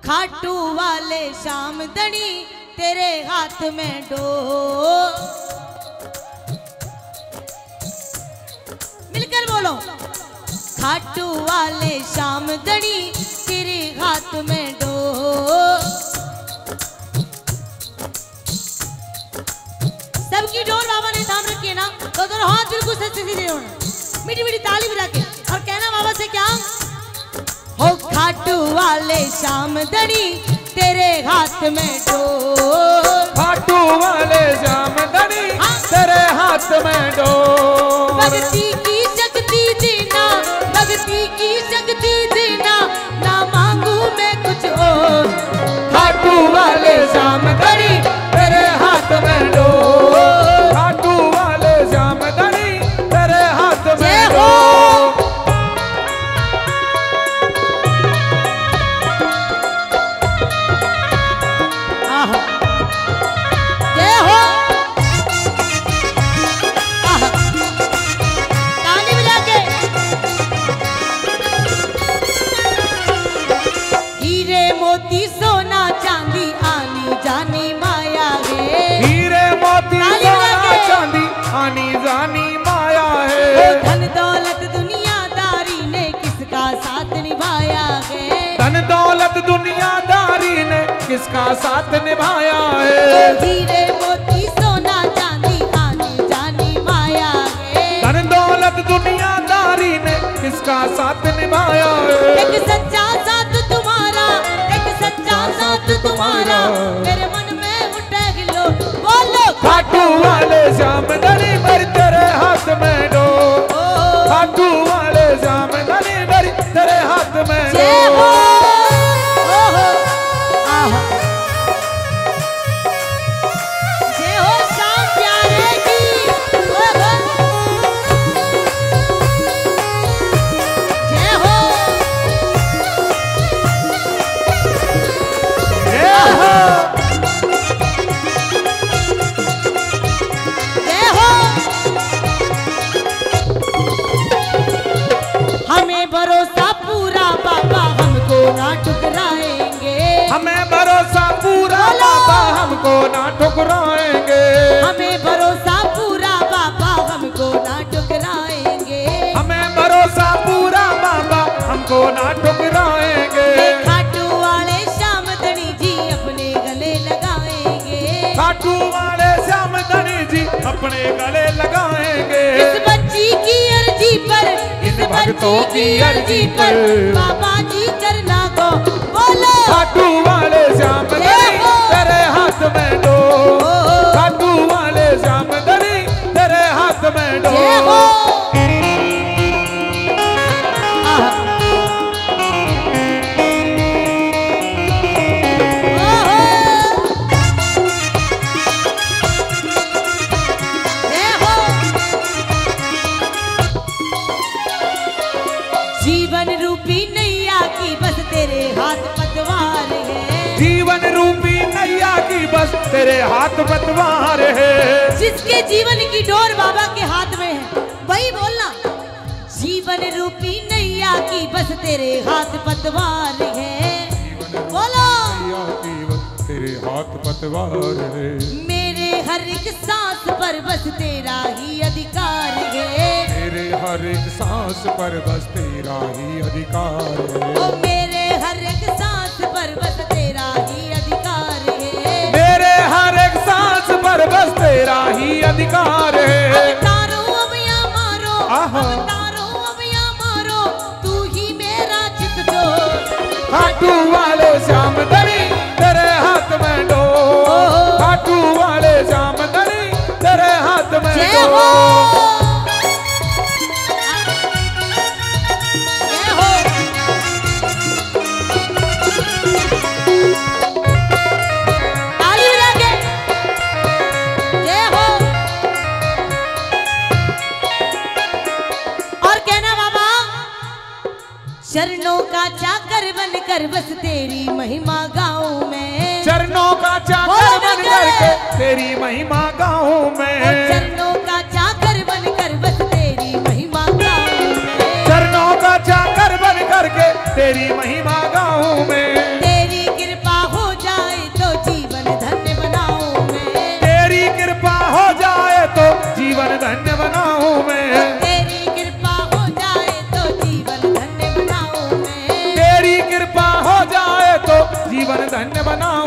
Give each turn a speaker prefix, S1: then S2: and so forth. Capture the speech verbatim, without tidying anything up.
S1: खाटू वाले शाम दड़ी तेरे हाथ में डो, मिलकर बोलो। खाटू वाले शाम दड़ी तेरे हाथ में डो, सबकी डोर बाबा ने थाम रखी है ना, तो दोनों हाथ बिल्कुल सच्चे सीधे होना, मीठी मीठी ताली बजा के और कहना बाबा से क्या हो। खाटू वाले शाम दड़ी तेरे हाथ में डो,
S2: खाटू वाले शाम दड़ी तेरे हाथ में डो।
S1: भक्ति की शक्ति देना, भक्ति की शक्ति देना, ना मांगू मैं कुछ और।
S2: खाटू वाले शाम दड़ी तेरे हाथ में डो, खाटू वाले शाम दड़ी तेरे हाथ में डो।
S1: जय हो, ताली बजा के। हीरे मोती सोना चांदी आनी जानी माया है,
S2: हीरे मोती सोना चांदी आनी जानी माया है।
S1: धन दौलत दुनियादारी ने किसका साथ निभाया है,
S2: धन दौलत दुनियादारी ने किसका साथ निभाया है।
S1: हीरे मोती सोना चांदी आनी जानी माया है,
S2: धन दौलत दुनियादारी ने किसका साथ निभाया है।
S1: एक सच्चा साथ तुम्हारा, एक सच्चा साथ तुम्हारा मेरे मन में उठे गिलो, बोलो।
S2: खाटू वाले शाम दड़ी मेरी तेरे हाथ में डो, खाटू वाले शाम दड़ी मेरी तेरे हाथ में डो।
S1: जय हो, ओहो, आहा। जय हो शाम प्यारे की, ओहो। जय हो,
S2: जय हो,
S1: जय हो। हमें भरोसा पूरा बाबा हमको ना ठुकराएंगे,
S2: हमें भरोसा पूरा बाबा हमको ना ठुकराएंगे।
S1: हमें भरोसा पूरा बाबा हमको ना ठुकराएंगे।
S2: हमें भरोसा पूरा बाबा हमको ना ठुकराएंगे।
S1: खाटू वाले श्याम धनी जी अपने गले लगाएंगे,
S2: खाटू वाले श्याम धनी जी अपने गले लगाएंगे।
S1: इस बच्ची की अर्जी पर, इस
S2: भक्तों
S1: बच्ची की अर्जी पर बाबा जी करना को बोलो।
S2: खाटू वाले श्याम धनी तेरे हाथ में डो, खाटू वाले श्याम धनी तेरे हाथ में डो।
S1: जय हो, आहा। ओहो, जय हो। जीवन रूपी नैया की बस तेरे हाथ पतवार है,
S2: जीवन रूपी नैया की बस तेरे हाथ पतवार है।
S1: जिसके जीवन की डोर बाबा के हाथ में है वही बोलना। जीवन रूपी नैया की बस तेरे हाथ पतवार है, बोलो।
S2: नैया की बस तेरे हाथ पतवार है।
S1: मेरे हर एक सांस पर बस तेरा ही अधिकार है,
S2: मेरे हर एक सांस पर बस तेरा ही अधिकार है।
S1: ओ मेरे हर एक सांस पर बस तेरा ही अधिकार है,
S2: मेरे हर एक सांस पर बस तेरा ही अधिकार है।
S1: अवतारो अब या मारो,
S2: आहा।
S1: अवतारो अब या मारो, तू ही मेरा चित जो।
S2: खाटू वाले श्याम धनी तेरे हाथ में डो, खाटू वाले श्याम धनी तेरे हाथ में
S1: जय
S2: डो।
S1: हो, जय हो। ताली बजा के, जय हो। और कहना बाबा, चरणों का चाकर बनकर बस तेरी महिमा गाऊं मैं,
S2: चरणों का चाकर बन करके तेरी महिमा गाऊं मैं।
S1: चरणों का चाकर बनकर बस तेरी महिमा गाऊं मैं,
S2: चरणों का चाकर बन करके तेरी महिमा गाऊं मैं।
S1: तेरी
S2: धन्य बना